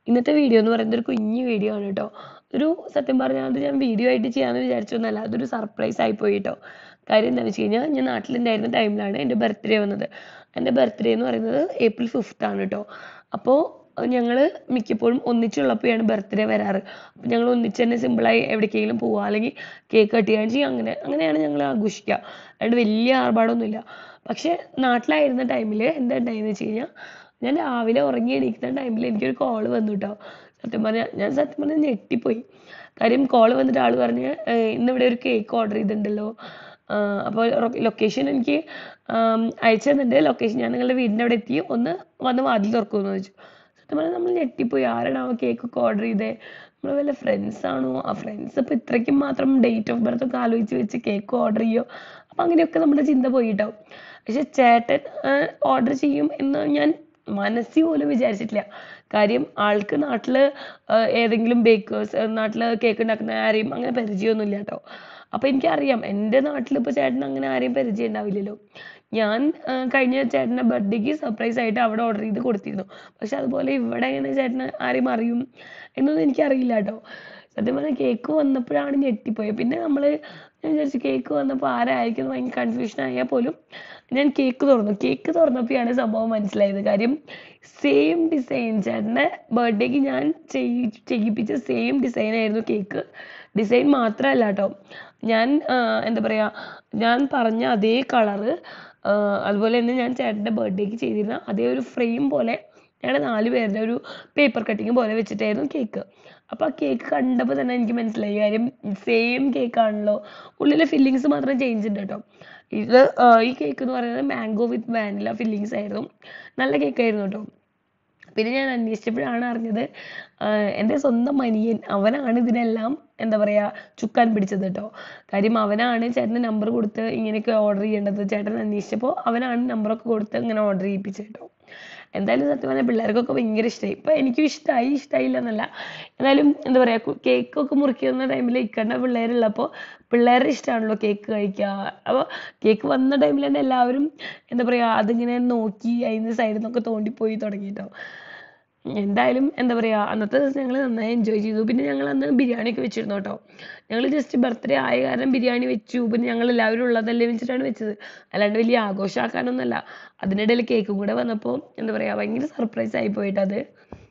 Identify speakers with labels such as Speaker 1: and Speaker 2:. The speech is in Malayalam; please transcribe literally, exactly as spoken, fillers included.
Speaker 1: ഇന്നത്തെ വീഡിയോ എന്ന് പറയുന്നത് ഒരു കുഞ്ഞു വീഡിയോ ആണ് കേട്ടോ. ഒരു സത്യം പറഞ്ഞാൽ അത് ഞാൻ വീഡിയോ ആയിട്ട് ചെയ്യാമെന്ന് വിചാരിച്ചൊന്നുമല്ല, അതൊരു സർപ്രൈസ് ആയിപ്പോയി കേട്ടോ. കാര്യം എന്താണെന്ന് വെച്ച് കഴിഞ്ഞാൽ ഞാൻ നാട്ടിലുണ്ടായിരുന്ന ടൈമിലാണ് എൻ്റെ ബർത്ത്ഡേ വന്നത്. എൻ്റെ ബർത്ത്ഡേ എന്ന് പറയുന്നത് ഏപ്രിൽ ഫിഫ്ത്ത് ആണ് കേട്ടോ. അപ്പോൾ ഞങ്ങൾ മിക്കപ്പോഴും ഒന്നിച്ചുള്ളപ്പോഴാണ് ബർത്ത്ഡേ വരാറ്. അപ്പോൾ ഞങ്ങൾ ഒന്നിച്ച് തന്നെ സിമ്പിളായി എവിടേക്കെങ്കിലും പോവുക, അല്ലെങ്കിൽ കേക്ക് കട്ട് ചെയ്യുകയും ചെയ്യുക. അങ്ങനെ അങ്ങനെയാണ് ഞങ്ങൾ ആഘോഷിക്കുക. അതുകൊണ്ട് വലിയ ആർഭാടമൊന്നുമില്ല. പക്ഷേ നാട്ടിലായിരുന്ന ടൈമിൽ എന്താ ഉണ്ടായെന്ന് വെച്ച് കഴിഞ്ഞാൽ, ഞാൻ രാവിലെ ഉറങ്ങി എണീക്കുന്ന ടൈമിൽ എനിക്കൊരു കോള് വന്നു കേട്ടോ. സത്യം പറഞ്ഞാൽ ഞാൻ സത്യം പറഞ്ഞാൽ ഞെട്ടിപ്പോയി. കാര്യം കോള് വന്നിട്ട് ആൾ പറഞ്ഞ് ഇന്നിവിടെ ഒരു കേക്ക് ഓർഡർ ചെയ്തിട്ടുണ്ടല്ലോ. അപ്പോൾ ലൊക്കേഷൻ എനിക്ക് അയച്ചു തന്നിട്ട്, ലൊക്കേഷൻ ഞാൻ നിങ്ങളുടെ വീടിൻ്റെ അവിടെ എത്തി, ഒന്ന് വന്ന് വാതിൽ തുറക്കുമെന്ന് ചോദിച്ചു. സത്യം പറഞ്ഞാൽ നമ്മൾ ഞെട്ടിപ്പോയി. ആരാണ് ആ കേക്കൊക്കെ ഓർഡർ ചെയ്തേ? നമ്മൾ വല്ല ഫ്രണ്ട്സ് ആണോ? ആ ഫ്രണ്ട്സ് ഇപ്പോൾ ഇത്രയ്ക്കും മാത്രം ഡേറ്റ് ഓഫ് ബർത്ത് ഒക്കെ ആലോചിച്ച് വെച്ച് കേക്ക് ഓർഡർ ചെയ്യുമോ? അപ്പം അങ്ങനെയൊക്കെ നമ്മുടെ ചിന്ത പോയി കേട്ടോ. പക്ഷെ ചേട്ടൻ ഓർഡർ ചെയ്യും എന്ന് ഞാൻ മനസ്സിൽ പോലും വിചാരിച്ചിട്ടില്ല. കാര്യം ആൾക്ക് നാട്ടിൽ ഏതെങ്കിലും ബേക്കേഴ്സ്, നാട്ടിൽ കേക്ക് ഉണ്ടാക്കുന്ന ആരെയും അങ്ങനെ പരിചയമൊന്നുമില്ല കേട്ടോ. അപ്പോൾ എനിക്കറിയാം എൻ്റെ നാട്ടിലിപ്പോൾ ചേട്ടൻ അങ്ങനെ ആരെയും പരിചയം ഉണ്ടാവില്ലല്ലോ. ഞാൻ കഴിഞ്ഞ ചേട്ടൻ്റെ ബർത്ത്ഡേക്ക് സർപ്രൈസ് ആയിട്ട് അവിടെ ഓർഡർ ചെയ്ത് കൊടുത്തിരുന്നു. പക്ഷെ അതുപോലെ ഇവിടെ എങ്ങനെ ചേട്ടന് ആരെയും അറിയും എന്നൊന്നും എനിക്കറിയില്ല കേട്ടോ. സത്യം പറഞ്ഞാൽ കേക്ക് വന്നപ്പോഴാണ് ഞെട്ടിപ്പോയത്. പിന്നെ നമ്മൾ ഞാൻ വിചാരിച്ചു കേക്ക് വന്നപ്പോൾ ആരായിരിക്കും ഭയങ്കര കൺഫ്യൂഷൻ ആയാൽ പോലും ഞാൻ കേക്ക് തുറന്നു. കേക്ക് തുറന്നപ്പോഴാണ് സംഭവം മനസ്സിലായത്. കാര്യം സെയിം ഡിസൈൻ, ചേട്ടൻ്റെ ബർത്ത്ഡേക്ക് ഞാൻ ചെയ്യി ചെയ്യിപ്പിച്ച സെയിം ഡിസൈൻ ആയിരുന്നു കേക്ക്. ഡിസൈൻ മാത്രമല്ല കേട്ടോ, ഞാൻ എന്താ പറയുക, ഞാൻ പറഞ്ഞ അതേ കളറ്, അതുപോലെ തന്നെ ഞാൻ ചേട്ടൻ്റെ ബർത്ത്ഡേക്ക് ചെയ്തിരുന്ന അതേ ഒരു ഫ്രെയിം പോലെ ഞങ്ങളുടെ നാല് പേരുടെ ഒരു പേപ്പർ കട്ടിങ് പോലെ വെച്ചിട്ടായിരുന്നു കേക്ക്. അപ്പോൾ ആ കേക്ക് കണ്ടപ്പോൾ തന്നെ എനിക്ക് മനസ്സിലായി, കാര്യം സെയിം കേക്കാണല്ലോ, ഉള്ളിലെ ഫില്ലിങ്സ് മാത്രം ചേഞ്ച് ഉണ്ട് കേട്ടോ. ഇത് ഈ കേക്ക് എന്ന് പറയുന്നത് മാംഗോ വിത്ത് വാനില ഫില്ലിങ്സ് ആയിരുന്നു. നല്ല കേക്കായിരുന്നു കേട്ടോ. പിന്നെ ഞാൻ അന്വേഷിച്ചപ്പോഴാണ് അറിഞ്ഞത് എൻ്റെ സ്വന്തം അനിയൻ, അവനാണ് ഇതിനെല്ലാം എന്താ പറയുക ചുക്കാൻ പിടിച്ചത് കേട്ടോ. കാര്യം അവനാണ് ചേട്ടന് നമ്പർ കൊടുത്ത് ഇങ്ങനെയൊക്കെ ഓർഡർ ചെയ്യേണ്ടത്. ചേട്ടൻ അന്വേഷിച്ചപ്പോൾ അവനാണ് നമ്പറൊക്കെ കൊടുത്ത് ഇങ്ങനെ ഓർഡർ ചെയ്യിപ്പിച്ചത് കേട്ടോ. എന്തായാലും സത്യം പറഞ്ഞാൽ പിള്ളേർക്കൊക്കെ ഭയങ്കര ഇഷ്ടമായി. ഇപ്പം എനിക്കും ഇഷ്ടമായി, ഇഷ്ടമായില്ല എന്നല്ല, എന്നാലും എന്താ പറയുക കേക്കൊക്കെ മുറിക്കുന്ന ടൈമിൽ ഇക്കണ്ട പിള്ളേരുള്ളപ്പോൾ പിള്ളേരുടെ ഇഷ്ടമാണല്ലോ കേക്ക് കഴിക്കുക. അപ്പോൾ കേക്ക് വന്ന ടൈമിൽ തന്നെ എല്ലാവരും എന്താ പറയുക അതിങ്ങനെ നോക്കി അതിന് സൈഡിൽ നിന്നൊക്കെ തോണ്ടിപ്പോയി തുടങ്ങി കേട്ടോ. എന്തായാലും എന്താ പറയുക അന്നത്തെ ദിവസം ഞങ്ങൾ നന്നായി എൻജോയ് ചെയ്തു. പിന്നെ ഞങ്ങൾ അന്ന് ബിരിയാണിയൊക്കെ വെച്ചിരുന്നു കേട്ടോ. ഞങ്ങൾ ജസ്റ്റ് ബർത്ത്ഡേ ആയ കാരണം ബിരിയാണി വെച്ചു. പിന്നെ ഞങ്ങൾ എല്ലാവരും ഉള്ളതല്ലേ വെച്ചിട്ടാണ് വെച്ചത്, അല്ലാണ്ട് വലിയ ആഘോഷമാക്കാനൊന്നുമല്ല. അതിനിടയിൽ കേക്കും കൂടെ വന്നപ്പോൾ എന്താ പറയുക ഭയങ്കര സർപ്രൈസ് ആയി പോയിട്ടത്.